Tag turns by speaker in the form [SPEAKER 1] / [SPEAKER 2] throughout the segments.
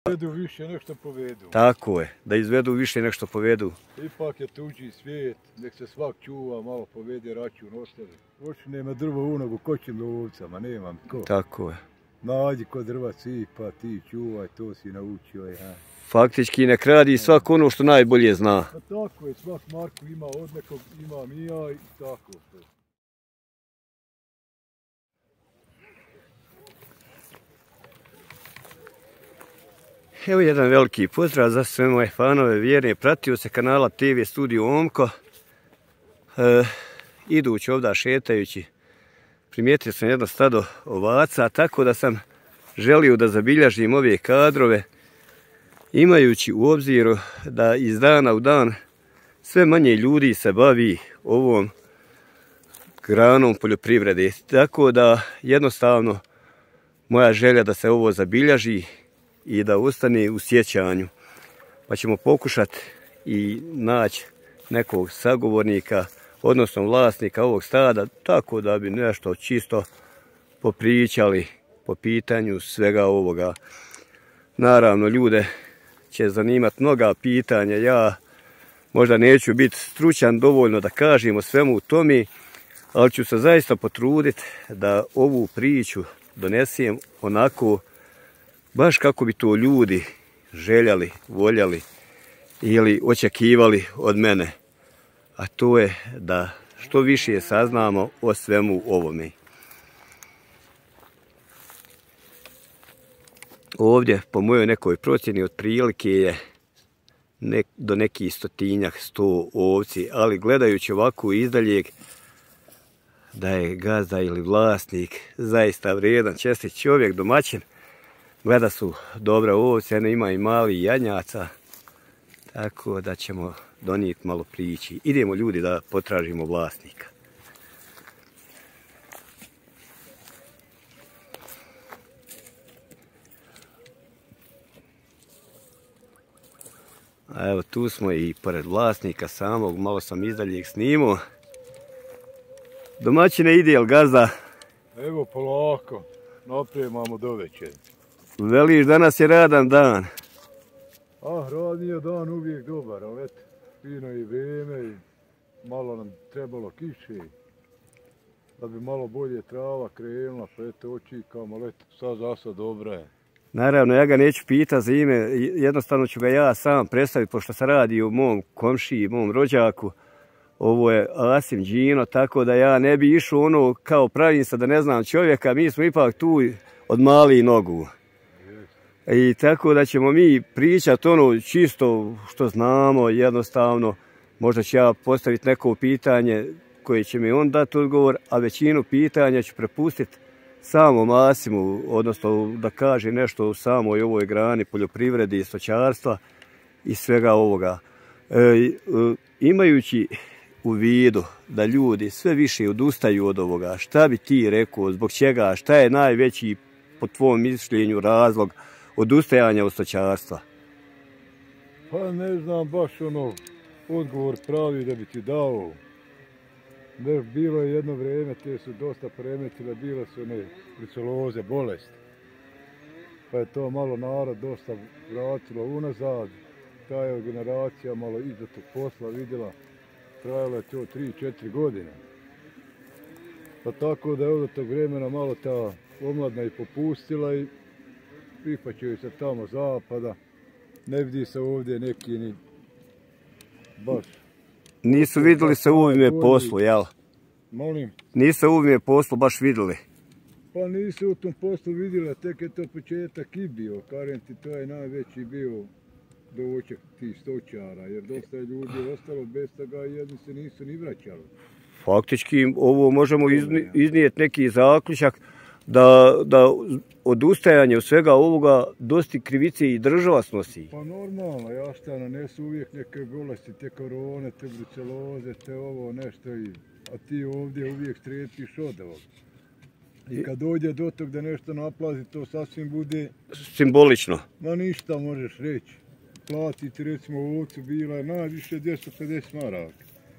[SPEAKER 1] Izvedu više nek što povedu.
[SPEAKER 2] Tako je, da izvedu više nek što povedu.
[SPEAKER 1] Ipak je tuđi svijet, nek se svak čuva, malo povede račun, ostavi. Hoću nema drvo u nogu, ko će me ovcama, nemam ko.
[SPEAKER 2] Tako je.
[SPEAKER 1] Nađi ko drva cipa, ti čuvaj, to si naučio. Ja.
[SPEAKER 2] Faktički nek radi svak ono što najbolje zna.
[SPEAKER 1] Pa tako je, svak Marko ima od nekog, imam i ja i tako.
[SPEAKER 2] Evo jedan veliki pozdrav za sve moje fanove, vjerne pratioce kanala TV Studio Omko. Idući ovdje šetajući, primijetio sam jedno stado ovaca, tako da sam želio da zabilježim ove kadrove, imajući u obziru da iz dana u dan sve manje ljudi se bavi ovom granom poljoprivrede. Tako da jednostavno moja želja da se ovo zabilježi i da ostane u sjećanju. Pa ćemo pokušati i naći nekog sagovornika, odnosno vlasnika ovog stada, tako da bi nešto čisto popričali po pitanju svega ovoga. Naravno, ljude će zanimati mnoga pitanja. Ja možda neću biti stručan dovoljno da kažem o svemu tome, ali ću se zaista potruditi da ovu priču donesem onako baš kako bi to ljudi željeli, voljeli ili očekivali od mene. A to je da što više saznamo o svemu ovome. Ovdje, po mojoj nekoj procjeni, otprilike je do nekih 100 ovci, ali gledajući ovako izdaljeg, da je gazda ili vlasnik zaista vrijedan, čestit čovjek, domaćin. Gleda su dobra ovce, ima i mali janjaca, tako da ćemo donijeti malo priči. Idemo ljudi da potražimo vlasnika. A evo tu smo i pored vlasnika samog, malo sam izdaljeg snimao. Domaćine, ide jel gazda?
[SPEAKER 1] Evo polako, napremamo do večeri.
[SPEAKER 2] Veliš, danas je radan dan.
[SPEAKER 1] Radni je dan uvijek dobar, ali eto, fino je vrijeme i malo nam trebalo kiše, da bi malo bolje trava krenula, pa eto očekamo, ali eto, sad zasad dobra je.
[SPEAKER 2] Naravno, ja ga neću pitati za ime, jednostavno ću ga ja sam predstaviti, pošto se radi o mom komšiji, mom rođaku. Ovo je Asim Đino, tako da ja ne bi išao ono kao pravim se da ne znam čovjeka, mi smo ipak tu od malih nogu. I tako da ćemo mi pričati ono čisto što znamo, jednostavno. Možda ću ja postaviti neko pitanje koje će mi on dati odgovor, a većinu pitanja ću prepustiti samom Asimu, odnosno da kaže nešto o samoj ovoj grani poljoprivredi i stočarstva i svega ovoga. Imajući u vidu da ljudi sve više odustaju od ovoga, šta bi ti rekao, zbog čega, šta je najveći po tvom mišljenju razlog odustajanja od stočarstva?
[SPEAKER 1] Pa ne znam baš odgovor pravi da bi ti dao. Bilo je jedno vrijeme, te su dosta premetile, bile su bruceloze, bolesti. Pa je to malo narod dosta vratilo unazad. Ta je generacija malo iza tog posla vidjela, trajalo je to 3-4 godine. Pa tako da je od tog vremena malo ta omladna i popustila i prihvaćaju se tamo zapada. Ne vidi se ovdje neki ni baš.
[SPEAKER 2] Nisu vidjeli se u ovime poslu, jel?
[SPEAKER 1] Molim?
[SPEAKER 2] Nisu u ovime poslu baš vidjeli.
[SPEAKER 1] Pa nisu u tom poslu vidjeli, tek je to početak i bio. Kažem ti, to je najveći bio doček tih stočara, jer dosta je ljudi ostalo bez toga i jedni se nisu ni vraćali.
[SPEAKER 2] Faktički ovo možemo iznijeti neki zaključak da odustajanje od svega ovoga dosti krivice i država snosi.
[SPEAKER 1] Pa normalno, jasno, nanesu uvijek neke bolesti, te korone, te bruceloze, te ovo nešto, a ti ovdje uvijek stretiš od ovog. I kad dođe do tog da nešto naplazi, to sasvim bude
[SPEAKER 2] simbolično.
[SPEAKER 1] Ma ništa možeš reći. Platiti recimo ovcu bila je najviše 250 maraka.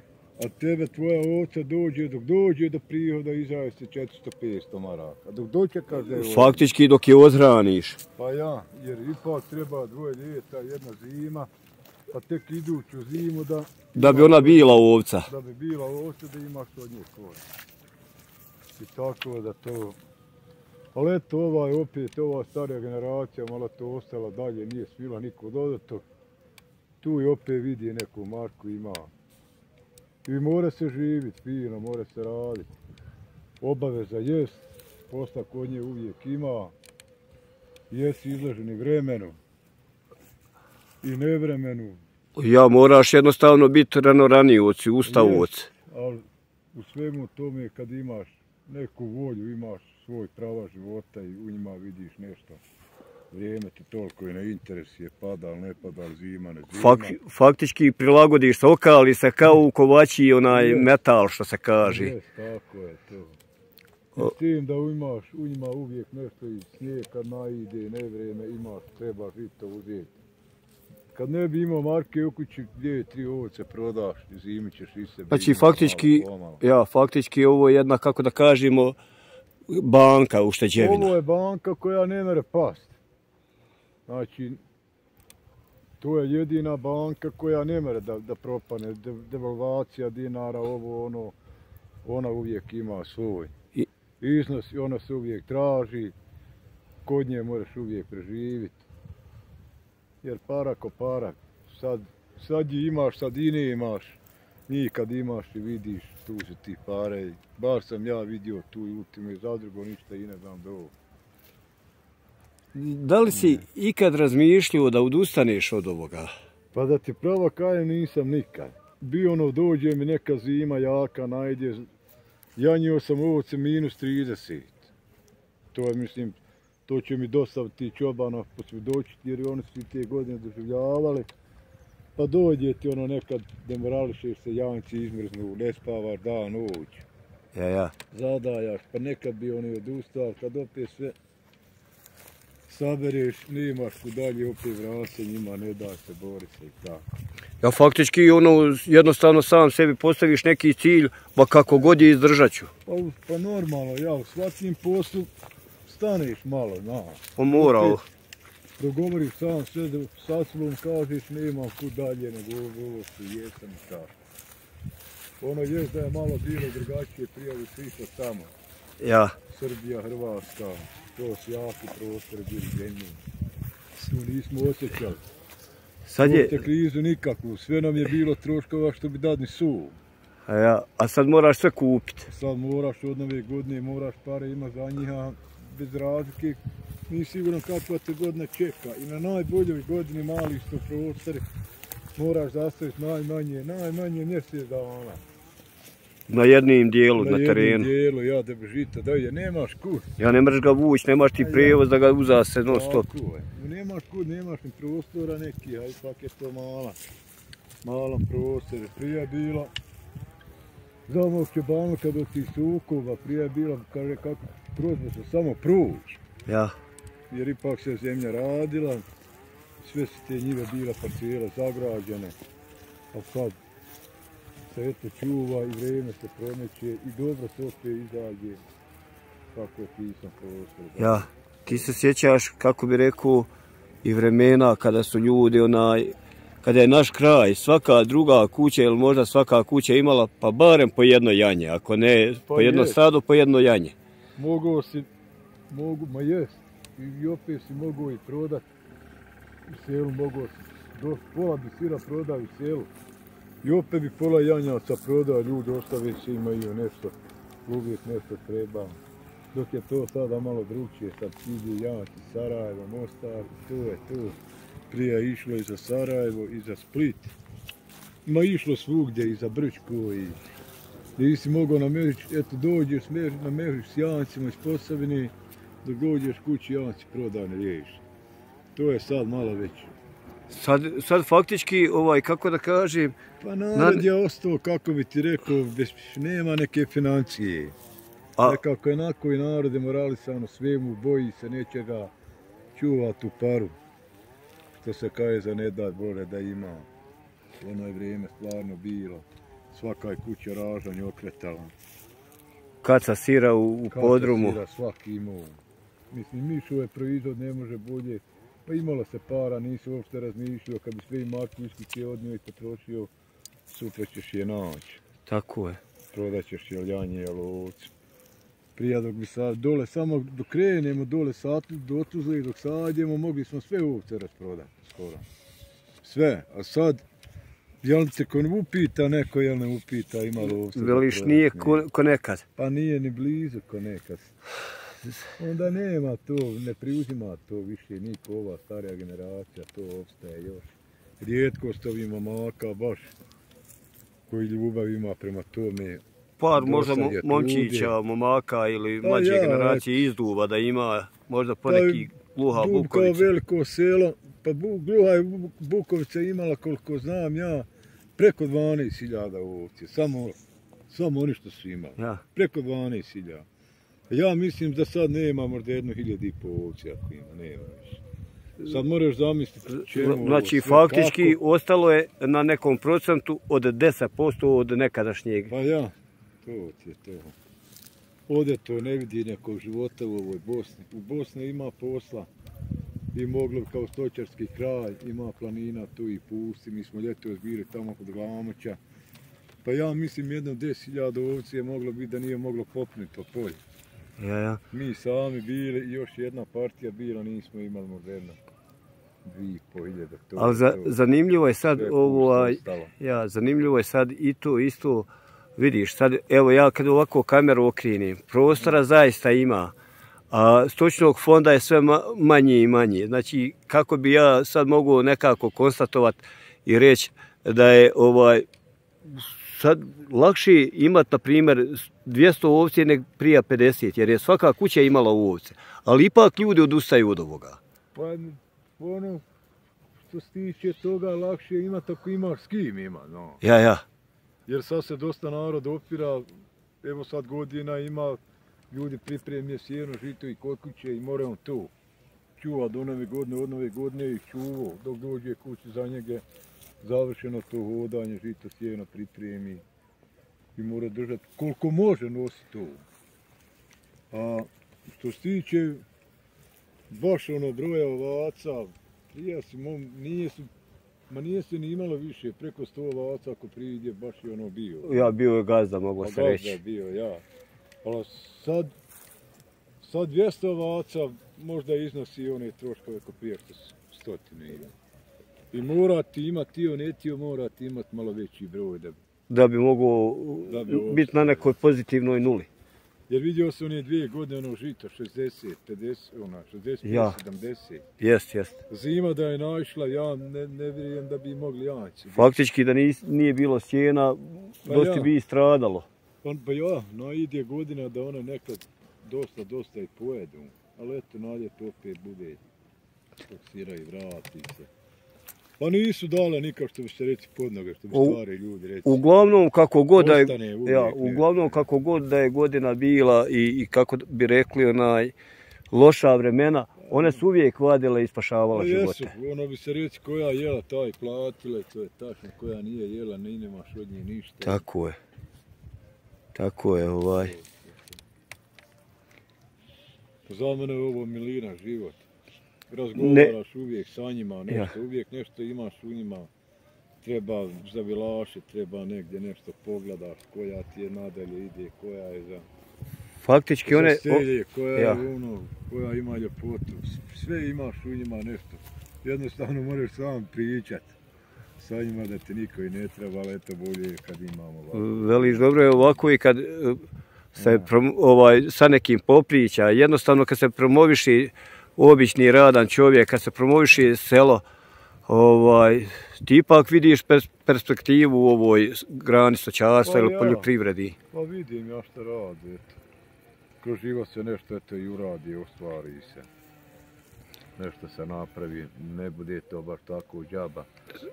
[SPEAKER 1] A tebe tvoja ovca dođe, dok dođe do prihoda izaje se 400-500 maraka. Dok dočekaš da je ovdje.
[SPEAKER 2] Faktički dok je odhraniš.
[SPEAKER 1] Pa ja, jer ipak treba 2 djeta, 1 zima, pa tek iduću zimu
[SPEAKER 2] Da bi ona bila ovca.
[SPEAKER 1] Da bi bila ovca, da imaš od nje korist. I tako da to... Ali eto, ova starija generacija malo to ostala dalje, nije svila niko dodato. Tu i opet vidi neku marku ima. I mora se živjeti fino, mora se raditi. Obaveza jest, posla kod nje uvijek ima. Jesi izloženi vremenu i nevremenu.
[SPEAKER 2] Ja, moraš jednostavno biti ranije ustavoc.
[SPEAKER 1] Ali u svemu tome kad imaš neku volju, imaš svoj prava života i u njima vidiš nešto. Vrijeme te toliko i ne interesuje, pada ali ne pada, zima ne zima.
[SPEAKER 2] Faktički prilagodiš se, okali se kao u kovači onaj metal što se kaže.
[SPEAKER 1] Jes, tako je to. I s tim da imaš u njima uvijek nešto i snijeg kad naide, nevrijeme imaš, treba žito uzeti. Kad ne bi imao marke u kući, gdje je 3 ovce prodaš i zimi ćeš i sebi.
[SPEAKER 2] Znači faktički ovo je jedna, kako da kažemo, banka ušteđevina.
[SPEAKER 1] Ovo je banka koja ne mere past. Znači, to je jedina banka koja ne mere da propane. Devalvacija dinara, ovo ono, ona uvijek ima svoj iznos i ona se uvijek traži. Kod nje moraš uvijek preživjeti. Jer para ko para, sad je imaš, sad i ne imaš. Ni kad imaš i vidiš, tu su ti pare. Bar sam ja vidio tu i ultime zadrugo, ništa i ne znam do ovo.
[SPEAKER 2] Da li si ikad razmišljao da odustaneš od ovoga?
[SPEAKER 1] Pa da ti pravo kajem nisam nikad. Bio ono, dođe mi neka zima jaka, najde, janjio sam ovce -30. To je, mislim, to će mi dostaviti čobana posvjedočiti jer oni su te godine doživljavali. Pa dođe ti ono nekad demorališeš se, janjci izmrznu, ne spavaš dan, noć.
[SPEAKER 2] Ja.
[SPEAKER 1] Zadajaš, pa nekad bi oni odustali, kad opet sve sabereš, nemaš ku dalje, opet vrase njima, ne da se, bori se i tako.
[SPEAKER 2] Ja faktički ono, jednostavno sam sebi postaviš neki cilj, pa kako god je izdržat ću.
[SPEAKER 1] Pa normalno, ja u svakim poslu staneš malo, znaš.
[SPEAKER 2] Pa morao.
[SPEAKER 1] Dogovoriš sam sve, sa sobom kažeš nemam kud dalje nego ovo što jesam i tako. Ono je da je malo bilo drugačije prijavu svišta tamo.
[SPEAKER 2] Ja.
[SPEAKER 1] Srbija, Hrvatska, to su jaki prostori bili zemlji. Nismo osjećali.
[SPEAKER 2] Sad je...
[SPEAKER 1] krizu nikakvu, sve nam je bilo troškova što bi dadni su.
[SPEAKER 2] A sad moraš sve kupiti.
[SPEAKER 1] Sad moraš od nove godine, moraš pare ima za njih, bez razlike. Nije sigurno kakva te godina čeka i na najboljoj godini mali što prostori moraš zastaviti najmanje mjesec dana.
[SPEAKER 2] Na jednim dijelu, na terenu.
[SPEAKER 1] Na jednim dijelu, ja da bi žita dalje, nemaš kud.
[SPEAKER 2] Ja ne mreš ga vući, nemaš ti prijevoz da ga uzase non stop.
[SPEAKER 1] Nemaš kud, nemaš ni prostora neki, a ipak je to malan prostor. Prije je bila, za ovog čobana kad od tih sukoba, prije je bila, kaže kako, prozno se samo proći.
[SPEAKER 2] Ja.
[SPEAKER 1] Jer ipak se zemlja radila, sve su te njive bila parcela zagrađene, a sad se eto čuva i vrijeme se promeće i dobro se opet izađe kako je pisan prostor.
[SPEAKER 2] Ja, ti se sjećaš, kako bi rekao, i vremena kada su ljudi kada je naš kraj, svaka druga kuća ili možda svaka kuća imala pa barem po jedno janje, ako ne po jedno stado, po jedno janje.
[SPEAKER 1] I opet si mogu i prodat u selu, mogu si pola bi sira prodao u selu. I opet bi pola janjaca prodao, ljudi ostave se imaju nešto, uvijek nešto treba. Dok je to sada malo drugčije, sad ide janjaci Sarajevo, Mostar, to je to. Prije išlo i za Sarajevo i za Split. Išlo svugdje i za Brčko i nisi mogao namerići, eto dođeš, nameriš s janjacima iz Posavine, dok dođeš kući janjaci prodane riješi. To je sad malo već.
[SPEAKER 2] Sad faktički, kako da kažem...
[SPEAKER 1] Pa narod je ostao, kako bi ti rekao, nema neke financije. Nekako je onako i narod demoralisano svemu, boji se nečega, čuva tu paru. Što se kaže za ne daj Bože da ima. Ono je vrijeme stvarno bilo. Svaka je kuća ražanje okretala.
[SPEAKER 2] Kaca sira u podrumu.
[SPEAKER 1] Kaca sira svaki imao. Mislim, mišove proizvod ne može bolje. Pa imalo se para, nisu uopšte razmišljao. Kad bi sve marku iskuće odnio i potrošio, sutra ćeš je naći.
[SPEAKER 2] Tako je.
[SPEAKER 1] Prodat ćeš jeljanje, jelovcu. Prije dok bi sad dole, samo dok krenemo dole do Otuzle i dok sadjemo, mogli smo sve ovce rasprodati skoro. Sve, a sad, jel te ko upita neko, jel ne upita, ima li ovce?
[SPEAKER 2] Veliš, nije ko nekad.
[SPEAKER 1] Pa nije ni blizu ko nekad. Onda nema to, ne preuzima to više niko, ova starija generacija, to opstaje još. Rijetkost ovih momaka baš, koji ljubav ima prema tome.
[SPEAKER 2] Par možda momčića, momaka ili mlađe generacije izduva da ima, možda poneki Gluha Bukovica.
[SPEAKER 1] Kao veliko selo, pa Gluha je Bukovica imala, koliko znam ja, preko 12.000 ovce, samo oni što su imali, preko 12.000. Ja mislim da sad nema možda 1.500 ovce ako ima, nema više. Sad moraš zamisliti čemu.
[SPEAKER 2] Znači faktički ostalo je na nekom procentu od 10% od nekadašnjeg.
[SPEAKER 1] Pa ja, to ti je to. Ovdje to ne vidi nekog života u ovoj Bosni. U Bosni ima posla i moglo bi kao stočarski kraj, ima planina tu i pusti. Mi smo ljeto zbili tamo kod Glamoća. Pa ja mislim 10.000 ovce je moglo biti da nije moglo popniti to polje.
[SPEAKER 2] Ja.
[SPEAKER 1] Mi sami bili i još jedna partija bila, nismo imali možda 2.500.
[SPEAKER 2] Ali zanimljivo je sad zanimljivo je sad i to isto, vidiš sad, evo ja kad ovako kameru okrenim, prostora zaista ima, a stočnog fonda je sve manje i manje. Znači kako bi ja sad mogu nekako konstatovat i reći da je sad lakše imati, na primjer, 200 ovce nego prije 50, jer je svaka kuća imala ovce. Ali ipak ljudi odustaju od ovoga.
[SPEAKER 1] Pa ono što se tiče toga lakše imati ako imaš s kim ima, no.
[SPEAKER 2] Ja.
[SPEAKER 1] Jer sad se dosta narod opira, evo sad godina ima, ljudi pripremlje sjeno, žito i kod kuće i moramo to čuva do nove godine, od nove godine i čuvao dok dođe kući za njega. Završeno to hodanje, žito sjeno pripremi i mora držati koliko može nositi to. A što se tiče baš broja ovaca, nije se ni imalo više, preko 100 ovaca ako prije baš je bio.
[SPEAKER 2] Ja bio je gazda, moglo se reći.
[SPEAKER 1] Gazda bio, ja. Ali sad 200 ovaca možda iznosi one troškove ko prije 100 ili. I morati imati morati imati malo veći broj
[SPEAKER 2] da bi mogao biti na nekoj pozitivnoj nuli.
[SPEAKER 1] Jer vidio se one 2 godine žito, 60, 50, 65, 70.
[SPEAKER 2] Jest.
[SPEAKER 1] Zima da je naišla, ja ne vjerujem da bi mogli jaći.
[SPEAKER 2] Faktički da nije bilo sjena, dosta bi i stradalo.
[SPEAKER 1] Pa ja, ide godina da ona nekad dosta i pojedu. Ali eto, na ljeto opet bude, toksira i vrati se. Pa nisu dale nikak što bi se reći pod noge, što bi stvari ljudi reći.
[SPEAKER 2] Uglavnom kako god da je godina bila i kako bi rekli loša vremena, one su uvijek vadile i spašavala živote.
[SPEAKER 1] Jesu, ono bi se reći koja jela taj platile, to je tačno, koja nije jela, ne nemaš od nje ništa.
[SPEAKER 2] Tako je.
[SPEAKER 1] Za mene je ovo milina život. Razgovaraš uvijek sa njima, uvijek nešto imaš u njima, treba zavilašiti, treba negdje nešto pogledaš, koja ti je nadalje ide, koja je za selje, koja je koja ima ljepotu, sve imaš u njima nešto. Jednostavno moraš sam pričat sa njima da ti niko i ne treba, ali eto bolje kad imamo ovako.
[SPEAKER 2] Veliš, dobro je ovako i kad se sa nekim popriča, jednostavno kad se promoviši obični radan čovjek, kad se promoviši selo, ti ipak vidiš perspektivu u ovoj grani stočarstva ili poljoprivredi.
[SPEAKER 1] Pa vidim ja što radi, eto. Kroz život se nešto eto i uradi, ostvari se. Nešto se napravi, ne bude to baš tako džaba.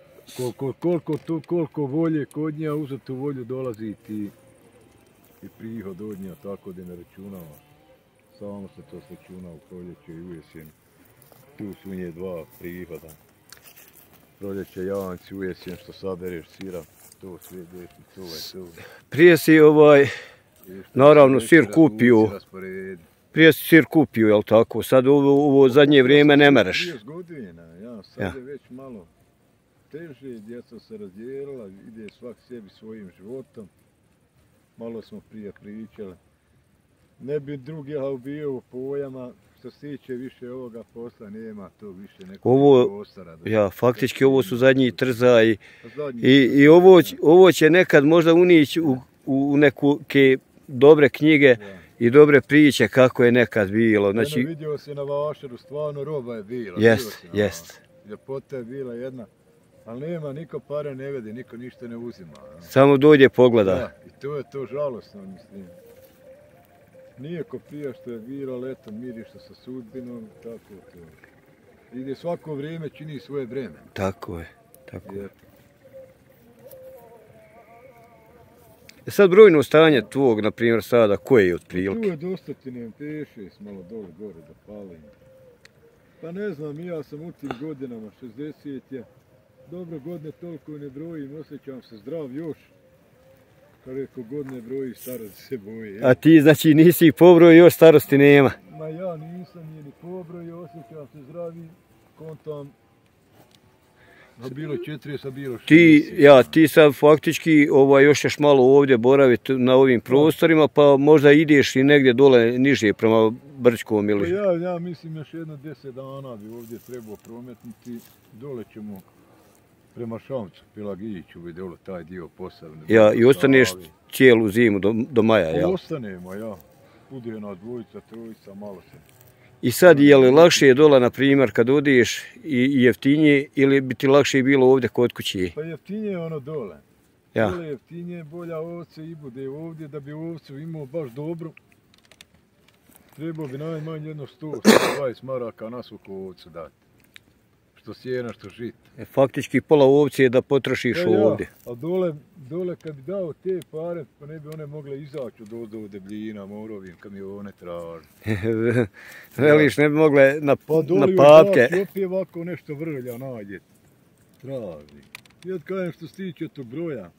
[SPEAKER 1] Koliko volje kod nja, uzeti tu volju dolazi ti i prihod od nja, tako da ne računavaš. Samo se to računa u proljeće i u jesen. Tu su nje 2 prihoda. Proljeće, javanci, u jesen što sabereš sira. to sve deši, to je to.
[SPEAKER 2] Prije si naravno sir kupio. Prije si sir kupio, jel tako? Sad ovo zadnje vrijeme ne mereš.
[SPEAKER 1] 30 godina, ja, sad je već malo teže, djeca se razdijelila, ide svak sebi svojim životom. Malo smo prije pričali. Ne bi drugi bio u pojama, što se tiče više ovoga posla, nema to više nekog prostora.
[SPEAKER 2] Ja, faktički ovo su zadnji trzaji i ovo će nekad možda unići u neke dobre knjige i dobre priče kako je nekad bilo.
[SPEAKER 1] Znači, vidio se na Vašaru, stvarno roba je bila.
[SPEAKER 2] Jest.
[SPEAKER 1] Ljepota je bila jedna, ali nema, niko pare ne vede, niko ništa ne uzima.
[SPEAKER 2] Samo dođe pogleda.
[SPEAKER 1] Da, i to je to žalosno, mislim. Nije ko prije što je bilo, leto miriše sa sudbinom, tako to. Ide svako vrijeme čini svoje vreme.
[SPEAKER 2] Tako je. Sad brojno stanje tvog, na primjer, sada, koje je otprilike?
[SPEAKER 1] Tu je dosta ti ne peše, malo dole gore da palim. Pa ne znam, ja sam u tim godinama, 60 je, dobro godine toliko ne brojim, osjećam se zdrav još. Kad reko god ne broji, starosti se boji.
[SPEAKER 2] A ti znači nisi pobroj, još starosti nema?
[SPEAKER 1] Ma ja nisam ni pobroj, osjećam se zdravi, kontam. A bilo 40, a bilo 60.
[SPEAKER 2] Ti sad faktički još ćeš malo ovdje boraviti na ovim prostorima, pa možda ideš i negdje dole niže prema Brčkom ili...
[SPEAKER 1] Ja mislim još jedno 10 dana bi ovdje trebao prometnuti, dole ćemo prema Šamcu, Pelagiću bi dole taj dio Posavine.
[SPEAKER 2] I ostaneš cijelu zimu do maja, jel?
[SPEAKER 1] Ostanemo, ja. Bude nas dvojica, trojica, malo se.
[SPEAKER 2] I sad je li lakše dole, na primjer, kad odiješ i jeftinije ili bi ti lakše bilo ovdje kod kući?
[SPEAKER 1] Pa jeftinije je ono dole. Dole jeftinije, bolja ovce i bude ovdje, da bi ovcu imao baš dobro. Trebao bi najmanje jedno 100-120 maraka na svaku ovcu dati. Što sjena, što žit.
[SPEAKER 2] Faktički pola ovce je da potrošiš ovdje.
[SPEAKER 1] A dole kad bi dao te pare, pa ne bi one mogle izaći od debljina, morovim, kamione traži.
[SPEAKER 2] Veliš, ne bi mogle na papke.
[SPEAKER 1] Pa doli opet ovako nešto vrlja nađe. Traži. I od kajem što se tiče tog broja.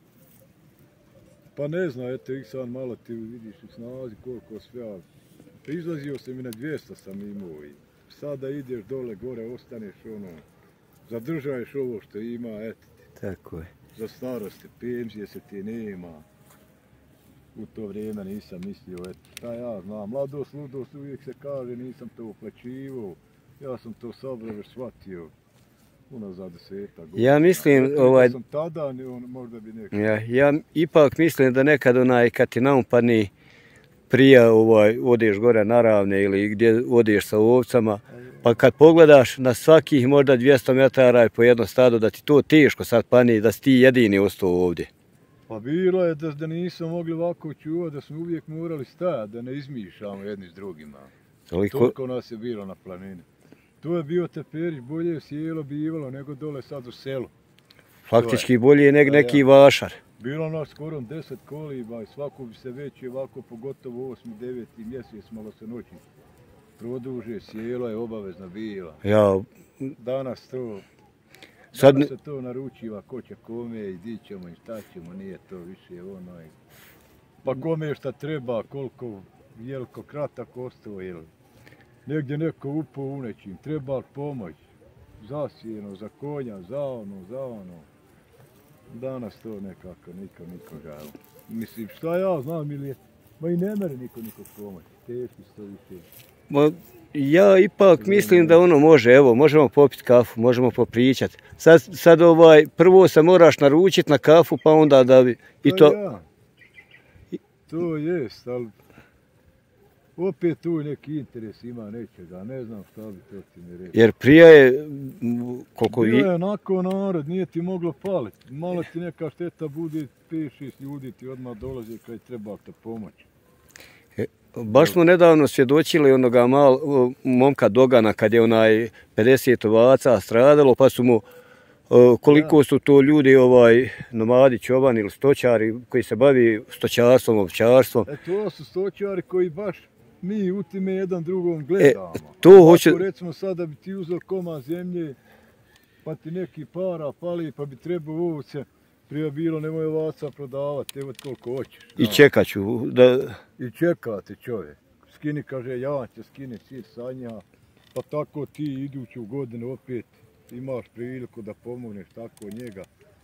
[SPEAKER 1] Pa ne znam, eto ih sad malo ti vidiš u snazi koliko sve. Izlazio sam i na 200 sam imao i sada ideš dole, gore, ostaneš zadržaješ ovo što ima, eto ti.
[SPEAKER 2] Tako je.
[SPEAKER 1] Za starosti, penzije se ti nema. U to vrijeme nisam mislio, eto, šta ja znam, mladost, ludost, uvijek se kaže, nisam to uplaćivao. Ja sam to sabrao već shvatio, unazad 10 godina.
[SPEAKER 2] Ja mislim,
[SPEAKER 1] sam tada, možda bi nešto.
[SPEAKER 2] Ja ipak mislim da nekad kad ti naumpadni prije odeš gore na Ravne ili gdje odeš sa ovcama, pa kad pogledaš na svakih možda 200 metara po jedno stado, da ti to teško sad pani, da si ti jedini ostao ovdje.
[SPEAKER 1] Pa bilo je da nismo mogli ovako čuvati, da smo uvijek morali stajati, da ne izmišljamo jedni s drugima. Toliko nas je bilo na planini. Tu je bio Teperić, bolje je sjelo bivalo nego dole sad u selu.
[SPEAKER 2] Faktički bolje je neki vašar.
[SPEAKER 1] Bilo nas skoro 10 koliba i svako bi se već ovako, pogotovo 8. 9. mjesec, malo se noći produže, sjelo je obavezno bila. Danas se to naručiva ko će kome i di ćemo i šta ćemo, nije to više ono. Pa kome šta treba, koliko jelko kratak ostao, jel? Negdje neko upao u nečim, treba pomoć, zasijeno, za konja, za ono. Danas to nekako nikoga. Mislim, šta ja znam ili je, ma i ne mere niko pomoći, teški sto više.
[SPEAKER 2] Ja ipak mislim da može, evo, možemo popiti kafu, možemo popričati. Sad prvo se moraš naručiti na kafu, pa onda da bi i to...
[SPEAKER 1] To jest, ali opet tu neki interes ima nečega, ne znam šta bi to ti mi reći.
[SPEAKER 2] Jer prije je koliko...
[SPEAKER 1] Bio je onako narod, nije ti moglo paliti. Malo ti neka šteta bude, 5-6 ljudi ti odmah dolaze kad treba te pomoći.
[SPEAKER 2] Baš smo nedavno svjedočili onoga momka Dogana kad je 50 ovaca stradalo, pa su mu koliko su to ljudi nomadi, čobani ili stočari koji se bavi stočarstvom, ovčarstvom.
[SPEAKER 1] To su stočari koji baš mi u time jedan drugom gledamo. Recimo sada bi ti uzeo komad zemlje, pa ti neki para pali, pa bi trebao ovce Prije bilo nemoj ovaca prodavati, evo koliko hoćeš.
[SPEAKER 2] I čekat ću da...
[SPEAKER 1] I čekate čovjek. Skini, kaže, ja će skini sir sanja, pa tako ti iduću godinu opet imaš priliku da pomogneš tako njega.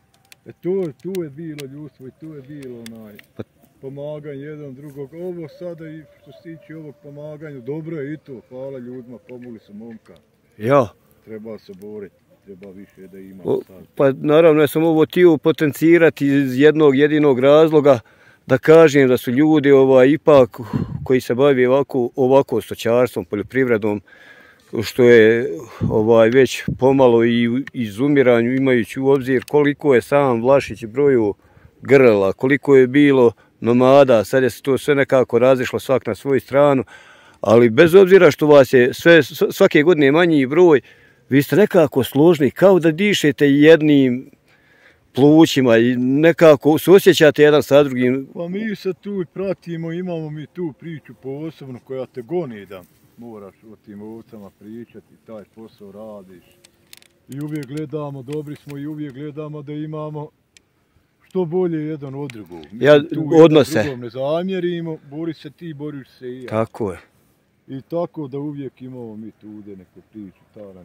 [SPEAKER 1] Tu je bilo ljudstvo i tu je bilo pomaganje jedan drugog. Ovo sada i što se tiče ovog pomaganja, dobro je i to, hvala ljudima, pomogli su momka.
[SPEAKER 2] Ja.
[SPEAKER 1] Treba se boriti, treba više da ima sad.
[SPEAKER 2] Pa naravno, ja sam ovo htio potencirati iz jednog jedinog razloga, da kažem da su ljudi ipak koji se bavi ovako stočarstvom, poljoprivredom, što je već pomalo i izumiranju, imajući u obzir koliko je sam Vlašić broju grla, koliko je bilo nomada, sad je se to sve nekako razišlo svak na svoju stranu, ali bez obzira što vas je svake godine manji broj, vi ste nekako složni, kao da dišete jednim plućima i nekako se osjećate jedan sa drugim.
[SPEAKER 1] Pa mi se tu pratimo, imamo mi tu priču posebno koja te goni da moraš o tim ovcama pričati, taj posao radiš. I uvijek gledamo, dobri smo i uvijek gledamo da imamo što bolje jedan od drugog.
[SPEAKER 2] Odnose.
[SPEAKER 1] Drugom ne zamjerimo, boriš se ti, boriš se i ja.
[SPEAKER 2] Tako je.
[SPEAKER 1] I tako da uvijek imamo mi tu neku priču,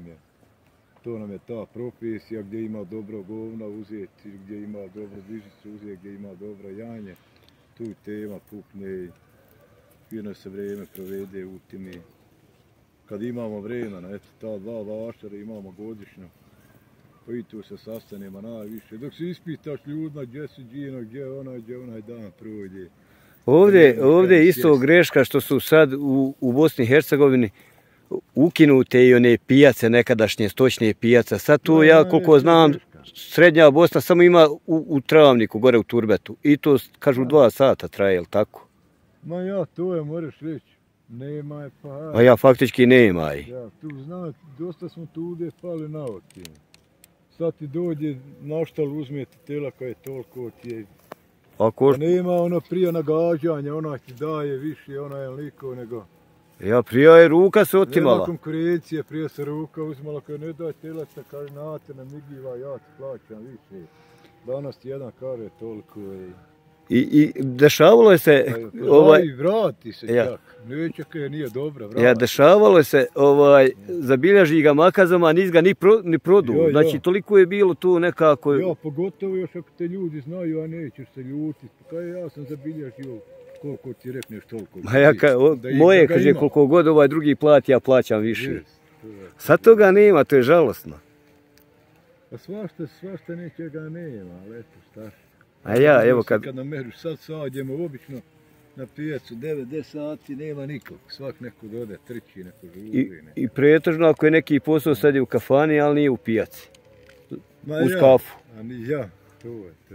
[SPEAKER 1] to nam je ta profesija gdje ima dobro govna uzeti, gdje ima dobro dižicu uzeti, gdje ima dobro janje. Tu tema pukne i fino se vrijeme provede u timi. Kad imamo vremena, eto ta dva vašara imamo godišnjo, pa i tu se sastanemo najviše. Dok se ispitaš ljudima gdje si Gino, gdje onaj dan prođe.
[SPEAKER 2] Ovdje je isto greška što su sad u Bosni i Hercegovini ukinute i one pijace, nekadašnje stočne pijace. Sad tu ja koliko znam, srednja Bosna samo ima u Travniku, gore u Turbetu. I to kažu 2 sata traje, jel tako?
[SPEAKER 1] Ma ja, to je moraš reći. Nema je pa...
[SPEAKER 2] A ja faktički nema i.
[SPEAKER 1] Ja, tu znam, dosta smo tu ovdje pali na otim. Sad ti dođe naštal uzmeti tela koja je toliko ti je... Pa nema ono prije nagađanja, ona ti daje više, ona je liko nego...
[SPEAKER 2] Ja, prije je ruka se otimala.
[SPEAKER 1] Nema konkurencije, prije se ruka uzmala, kada ne daj telata, kaže nate nam migiva, ja ti plaćam više. Danas ti jedan kaže toliko je...
[SPEAKER 2] I dešavalo je se...
[SPEAKER 1] Vrati se čak, neće kaj nije dobra, vrati.
[SPEAKER 2] Ja, dešavalo se, zabilježi ga makazama, a nis ga ni produ. Znači, toliko je bilo tu nekako...
[SPEAKER 1] Ja, pogotovo još ako te ljudi znaju, a nećeš se ljutiti. Pa kaj ja sam zabilježio koliko ti rekneš toliko.
[SPEAKER 2] Moje, kaže, koliko god ovaj drugi plati, ja plaćam više. Sad toga nema, to je žalostno.
[SPEAKER 1] Pa svašta nečega nema, ali eto šta.
[SPEAKER 2] A ja, evo
[SPEAKER 1] kad nam među sad sadjemo obično na pijacu 9-10 sati nema nikog, svak neko dode, trči, neko žuvi.
[SPEAKER 2] I pretežno ako je neki posao sad je u kafani, ali nije u pijaci. Uz kafu.
[SPEAKER 1] Ja, to je to.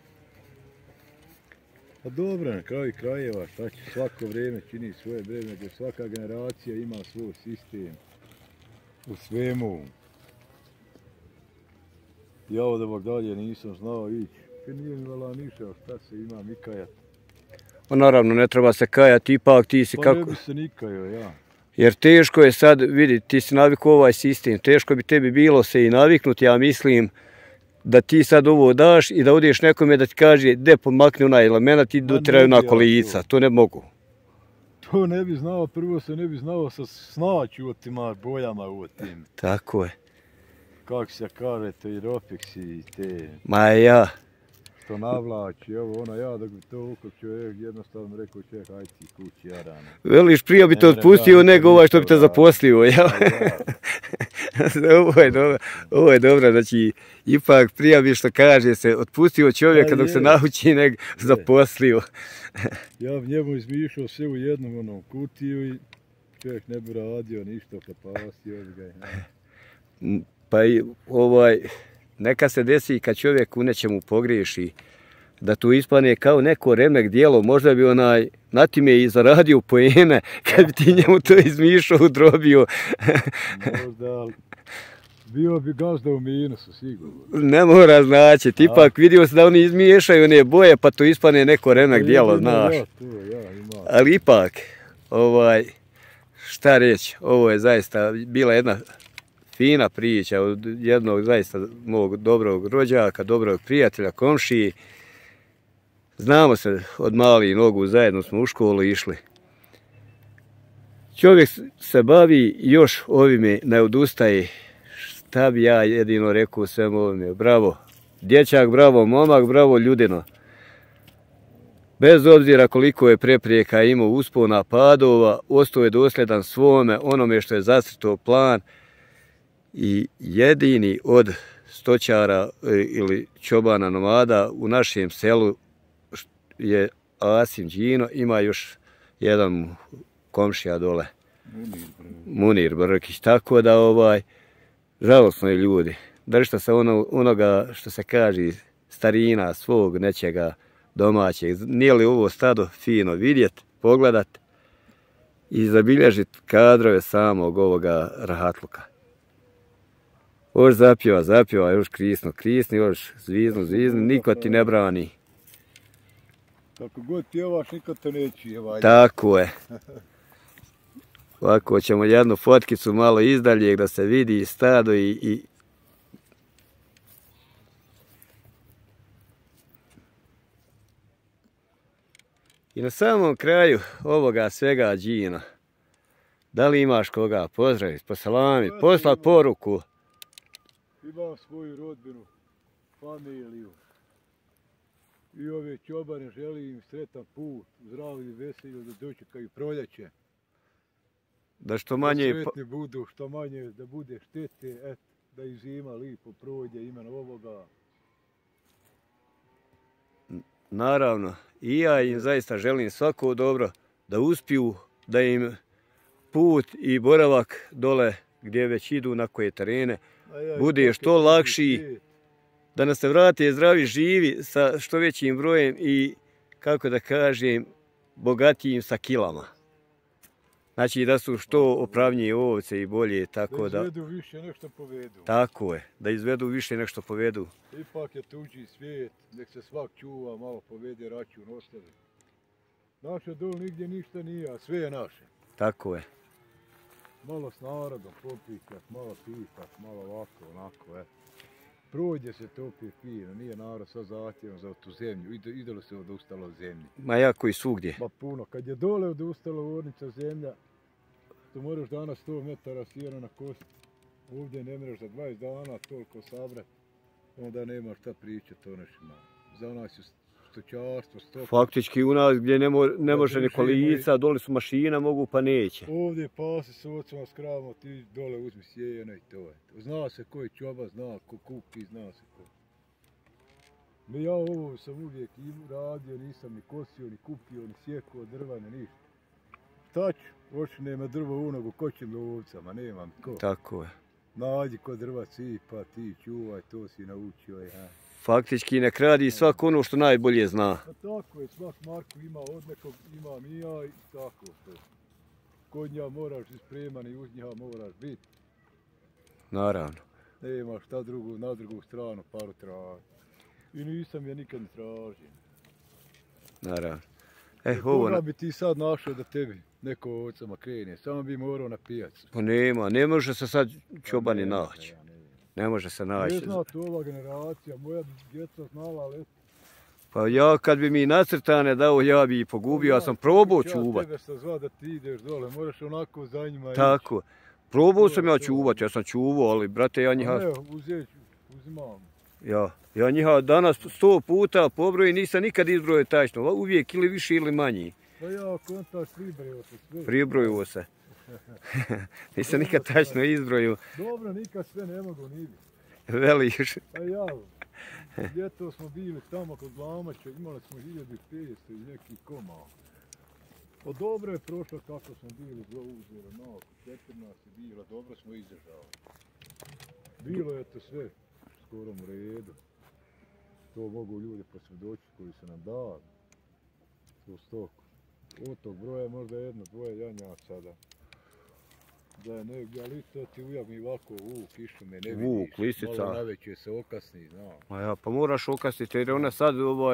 [SPEAKER 1] Pa dobro, na kraju krajeva, šta će, svako vrijeme čini svoje vrijeme, gdje svaka generacija ima svoj sistem u svemu. Ja od ovog dalje nisam znao ići. Nije mi vala nišao, šta se ima mi kajati.
[SPEAKER 2] Pa naravno, ne treba se kajati, ipak ti si kako...
[SPEAKER 1] Pa ne bi se nikajao, ja.
[SPEAKER 2] Jer teško je sad, vidi, ti si navikao ovaj sistem, teško bi tebi bilo se i naviknuti, ja mislim, da ti sad ovo daš i da odeš nekome da ti kaže gdje pomakne onaj element i dotiraju na kolica, to ne mogu.
[SPEAKER 1] To ne bi znao, prvo se ne bi znao snaći u tima bojama u tim.
[SPEAKER 2] Tako je.
[SPEAKER 1] Kako se kaže, te i ropiksi i te...
[SPEAKER 2] Ma ja.
[SPEAKER 1] To navlači, evo ona ja dok bi to ukopćio, jednostavno rekao čovjek, hajde ti kući, ja rano.
[SPEAKER 2] Veliš, prije bi te otpustio nego ovaj što bi te zaposlio, jel? Ovo je dobro, znači, ipak prije bi što kaže se, otpustio čovjeka dok se nauči nego zaposlio.
[SPEAKER 1] Ja bi njemu izmišljao sve u jednom onom kutiju i čovjek ne bi radio ništa, pa pastio ga.
[SPEAKER 2] Pa neka se desi kad čovjek u nečemu pogriješi, da tu ispane kao neko remek dijelo, možda bi na time i zaradio poene, kad bi ti njemu to izmišljao, udrobio.
[SPEAKER 1] Možda, bio bi gazda u minusu, sigurno.
[SPEAKER 2] Ne mora značiti, ipak vidio se da oni izmiješaju one boje, pa to ispane neko remek dijelo, znaš. Ali ipak, šta reći, ovo je zaista bila jedna fina priča od jednog zaista mog dobrog rođaka, dobrog prijatelja, komšiji. Znamo se od malih nogu, zajedno smo u školu išli. Čovjek se bavi još ovime, ne odustaje. Šta bi ja jedino rekao u svemu ovome? Bravo dječak, bravo momak, bravo ljudino. Bez obzira koliko je preprijeka imao uspona, padova, ostao je dosljedan svome, onome što je zacrtao plan i jedini od stočara ili čobana nomada u našem selu je Asim Đino, ima još jedan komšija dole, Munir Brkić, tako da žalosno je ljudi. Držite se onoga što se kaže starina svog nečega domaćeg. Nije li ovo stado fino vidjeti, pogledati i zabilježiti kadrove samog ovoga rahatluka. Još zapjeva, još krisni, još zviznu, niko ti ne brani.
[SPEAKER 1] Kako god pjevaš, niko te neće.
[SPEAKER 2] Tako je. Ovako ćemo jednu fotkicu malo izdaljeg da se vidi stado i na samom kraju ovoga svega Đina, da li imaš koga pozdraviti, posalamiti, poslati poruku?
[SPEAKER 1] Imam svoju rodbinu, familiju i ove čobane želim im sretan put, zdravlje i veselje da dočekaju proljeće.
[SPEAKER 2] Da što manje...
[SPEAKER 1] Da sretni budu, što manje da bude štete, da i zima lipo prođe imeno ovoga.
[SPEAKER 2] Naravno, i ja im zaista želim svako dobro, da uspiju, da im put i boravak dole gdje već idu na koje terene bude što lakši, da nas se vrate zdravi, živi sa što većim brojem i, kako da kažem, bogatijim sa kilama. Znači da su što opravnije ovce i bolje, tako da...
[SPEAKER 1] Da izvedu više nešto povedu.
[SPEAKER 2] Tako je, da izvedu više nešto povedu.
[SPEAKER 1] Ipak je tuđi svijet, nek se svak čuva, malo povede račun, ostavi. Naše dol nigdje ništa nije, a sve je naše.
[SPEAKER 2] Tako je.
[SPEAKER 1] Malo s narodom popikat, malo pitat, malo ovako, onako, Prođe se to opet fino, nije narod sad zahtjevan za tu zemlju, idelo se odustalo od zemlje.
[SPEAKER 2] Ma jako i svugdje.
[SPEAKER 1] Ma puno, kad je dole odustalo ornica zemlja, to moraš danas 100 metara sjena na kost, ovdje ne mreš za 20 dana toliko sabrat, onda nema šta pričati o našima. Za nas je stočarstvo, stoka.
[SPEAKER 2] Faktički u nas gdje ne može ni kolica, dole su mašina, mogu pa neće.
[SPEAKER 1] Ovdje pase s ocima, s kravom, ti dole uzmi sjejeno i to je. Zna se ko je čoba, zna ko kupi, zna se ko. Ja ovo sam uvijek radio, nisam ni kosio, ni kupio, ni sjekao drva, ni ništa. Šta ću? Hoću nema drvo u nogu, ko će mi ovcama, nemam ko.
[SPEAKER 2] Tako je.
[SPEAKER 1] Nađi ko drva cipa, ti čuvaj, to si naučio.
[SPEAKER 2] Faktički nek radi svak ono što najbolje zna.
[SPEAKER 1] Pa tako je, svak Marko ima od nekog, imam i ja i tako to. Kod nja moraš ispreman i uz nja moraš biti.
[SPEAKER 2] Naravno.
[SPEAKER 1] Nema šta drugo, na drugu stranu paru traži. I nisam je nikad ne tražio.
[SPEAKER 2] Naravno.
[SPEAKER 1] Koga bi ti sad našao da tebi neko ovcama krene, samo bi morao na pijacu.
[SPEAKER 2] Pa nema, ne može se sad čobani naći. Ne može se naći.
[SPEAKER 1] Ne zna to ova generacija, moja djeca znala, ali...
[SPEAKER 2] Pa ja kad bi mi nacrtane dao, ja bi ih pogubio, ja sam probao čuvat.
[SPEAKER 1] Ja tebe sam zvao da ti ideš dole, moraš onako za njima ići.
[SPEAKER 2] Tako. Probao sam ja čuvat, ja sam čuvao, ali brate ja njiha...
[SPEAKER 1] Ne, uzimam.
[SPEAKER 2] Ja njiha danas 100 puta pobrojim, nisam nikad izbrojio tačno, uvijek ili više ili manji.
[SPEAKER 1] Pa ja kontaš pribrojio se sve.
[SPEAKER 2] Pribrojio se. Nisam nikad tačno izbrojio.
[SPEAKER 1] Dobro, nikad sve ne mogu ni biti.
[SPEAKER 2] Veliš.
[SPEAKER 1] Pa ja, ljeto smo bili tamo kod Glamača, imali smo 1500 i neki komao. Pa dobro je prošlo kako smo bili do uzora, no, 14 je bilo, dobro smo izdržali. Bilo je to sve skoro u redu. To mogu ljudi posvjedočiti koji su nam dali. Tu stoku. Od tog broja možda jedno, dvoje janjaka sada. Da je negdje, ali to ti ujavni ovako vuk, kišu me ne vidiš.
[SPEAKER 2] Vuk, lisica.
[SPEAKER 1] Malo navečer se okasni, znam.
[SPEAKER 2] Ma ja, pa moraš okasniti jer je ona sad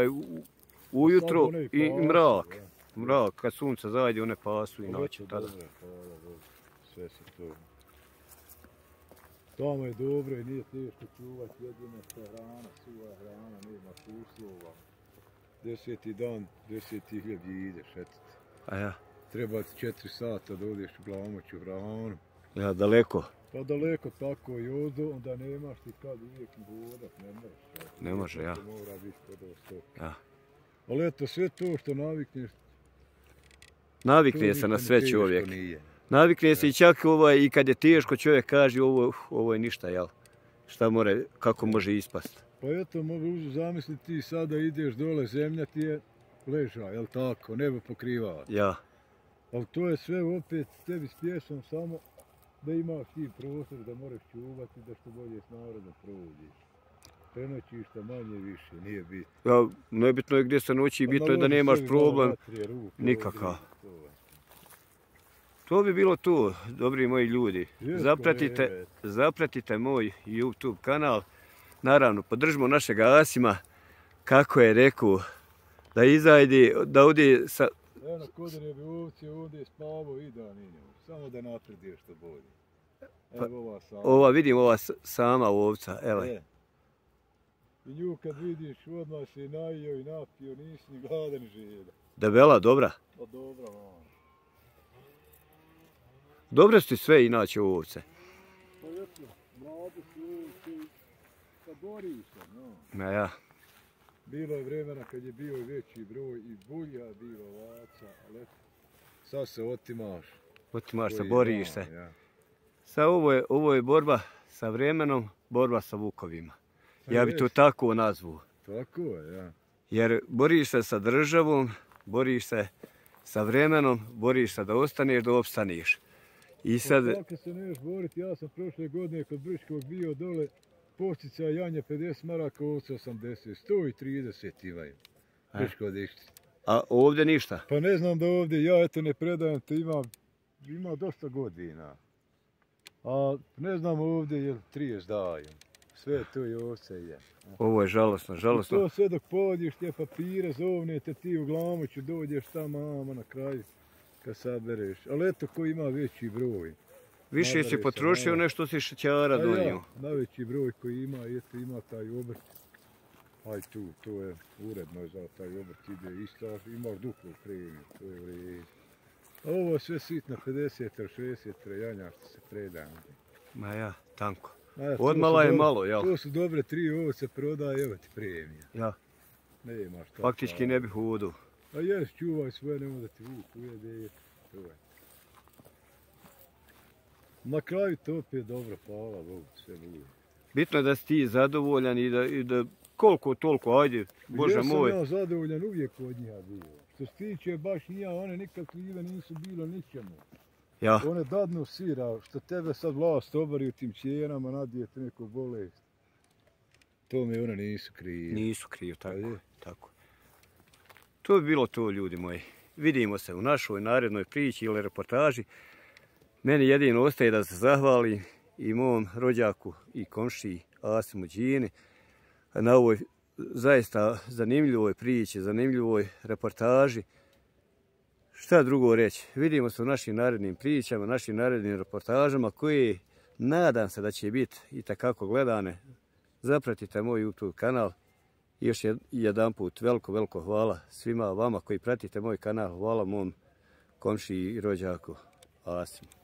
[SPEAKER 2] ujutro i mrak. Mrak, kad sunce zajde, one pasu i noći tada.
[SPEAKER 1] Dobre, hvala Bogu, sve se to. Tamo je dobro i nije teško čuvati, jedina što hrana, suva hrana, nema uslova. 10. dan, 10.000 ide šetiti.
[SPEAKER 2] A ja?
[SPEAKER 1] Treba ti 4 sata da odeš u Glamoću hranu.
[SPEAKER 2] Ja, daleko?
[SPEAKER 1] Pa daleko tako i onda nemaš ti kad uvijek vodat, ne možeš.
[SPEAKER 2] Ne može, ja.
[SPEAKER 1] Mora biti kod stoka.
[SPEAKER 2] Ja.
[SPEAKER 1] Ali eto, sve to što navikneš...
[SPEAKER 2] Navikne se na sve čovjek.
[SPEAKER 1] Nije.
[SPEAKER 2] Navikne se i čak i kad je teško čovjek kaže ovo je ništa, jel? Šta more, kako može ispast?
[SPEAKER 1] Pa eto, mogu zamisliti ti sada ideš dole, zemlja ti je leža, jel tako, nebo pokriva.
[SPEAKER 2] Ja.
[SPEAKER 1] Ali to je sve opet tebi spješno samo da imaš ti prostor da moraš čuvati, da što bolje s narodom prođeš. Prenoćiš što manje više, nije bitno.
[SPEAKER 2] Ja, nebitno je gdje se noći, bitno je da nemaš problem nikakav. To bi bilo tu, dobri moji ljudi. Zapratite moj YouTube kanal. Naravno, podržimo našeg Asima, kako je rekao, da izajdi, da odi sa...
[SPEAKER 1] Eno, kodere bi ovce, ovdje je spavo i da nije. Samo da naprediš što bolje. Evo ova sama.
[SPEAKER 2] Ova, vidim ova sama ovca, evo.
[SPEAKER 1] I nju kad vidiš, odmah se najio i napio, nisi ni gladan ni žedan.
[SPEAKER 2] Debela, dobra?
[SPEAKER 1] Pa dobra, mama.
[SPEAKER 2] Dobre su ti sve inače ovce.
[SPEAKER 1] Pa eto, mlade su ovce, pa boriš se, no.
[SPEAKER 2] Ma ja.
[SPEAKER 1] Bilo je vremena kad je bio veći broj i bulja bilo ovaca, ali eto, sad se otimaš.
[SPEAKER 2] Otimaš se, boriš se.
[SPEAKER 1] Ja.
[SPEAKER 2] Sad ovo je borba sa vremenom, borba sa vukovima. Ja bi to tako nazvao.
[SPEAKER 1] Tako je, ja.
[SPEAKER 2] Jer boriš se sa državom, boriš se sa vremenom, boriš se da ostaneš, da opstaneš. I sad...
[SPEAKER 1] Kako se neš boriti, ja sam prošle godine kod Brškog bio dole, postica janje 50 maraka, ovca 80, 130 imaju. Brško dišti.
[SPEAKER 2] A ovdje ništa?
[SPEAKER 1] Pa ne znam da ovdje, ja eto ne predajem te, ima dosta godina. A ne znam ovdje jel 30 daju. Sve to i ovce je.
[SPEAKER 2] Ovo je žalosno, žalosno.
[SPEAKER 1] I to sve dok povodiš te papire, zovnete ti u Glamoću, dođeš tamo na kraju kad sabereš. Ali eto ko ima veći broj.
[SPEAKER 2] Više si potrošio nešto si šećara donio.
[SPEAKER 1] Najveći broj koji ima, eto ima taj obrt. Aj tu, to je uredno za taj obrt ide isto, imaš duplu premiju, to je vrijedno. A ovo je sve sitno, 50-60 janjašta se predaju.
[SPEAKER 2] Ma ja, tanko.
[SPEAKER 1] Odmala
[SPEAKER 2] je malo, jel?
[SPEAKER 1] To su dobre 3 ovce prodaje, evo ti premija.
[SPEAKER 2] Ja.
[SPEAKER 1] Nemaš tako.
[SPEAKER 2] Faktički ne bih uvodu.
[SPEAKER 1] A jes, čuvaj svoje, nemoj da ti vuk ujede, to je. Na kraju to opet dobro, hvala Bogu, sve bude.
[SPEAKER 2] Bitno je da si ti zadovoljan i da koliko toliko, ajde, Bože moj.
[SPEAKER 1] Jesam ja zadovoljan uvijek od njih bio. Što se tiče baš njih, one nikad krive nisu bilo ničemu.
[SPEAKER 2] Ja.
[SPEAKER 1] One dadnu sira, što tebe sad vlast obari u tim cijenama, nadijete neku bolest. To mi one nisu krive.
[SPEAKER 2] Nisu krive, tako. To bi bilo to, ljudi moji. Vidimo se u našoj narednoj priči ili reportaži. Meni jedino ostaje da se zahvalim i mom rođaku i komšiji Asimu Đini na ovoj zaista zanimljivoj priči, zanimljivoj reportaži. Šta drugo reći? Vidimo se u našim narednim pričama, našim narednim reportažama koje nadam se da će biti i takako gledane. Zapratite moj YouTube kanal. Još jedan put veliko hvala svima vama koji pratite moj kanal. Hvala mom komšiji i rođaku Asimu.